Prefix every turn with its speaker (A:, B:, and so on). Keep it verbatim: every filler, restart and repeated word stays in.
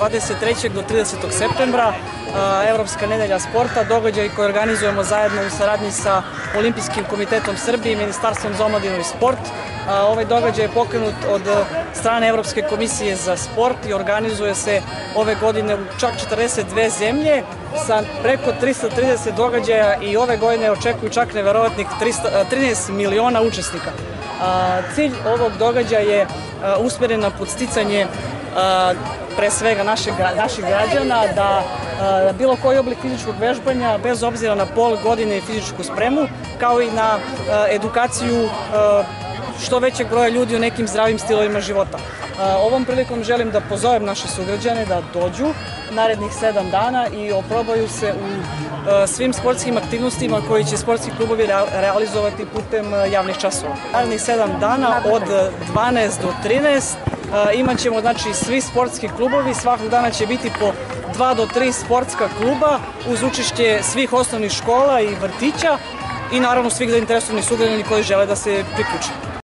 A: dvadeset trećeg do tridesetog septembra, Evropska nedelja sporta, događaj koji organizujemo zajedno u saradnji sa Olimpijskim komitetom Srbije i Ministarstvom za omladinu i sport. Ovaj događaj je pokrenut od strane Evropske komisije za sport i organizuje se ove godine u čak četrdeset dve zemlje sa preko trista trideset događaja i ove godine očekuju čak neverovatnih trinaest miliona učesnika. Cilj ovog događaja je usmeren na podsticanje pre svega naših građana da bilo koji oblik fizičkog vežbanja, bez obzira na pol godine i fizičku spremu, kao i na edukaciju što većeg broja ljudi o nekim zdravim stilovima života. Ovom prilikom želim da pozovem naše sugrađane da dođu narednih sedam dana i oprobaju se u svim sportskim aktivnostima koji će sportski klubovi realizovati putem javnih časova. Narednih sedam dana od dvanaest do trinaest imat ćemo znači svi sportski klubovi, svakog dana će biti po dva do tri sportska kluba uz učešće svih osnovnih škola i vrtića i naravno svih zainteresovanih sugrađana koji žele da se priključe.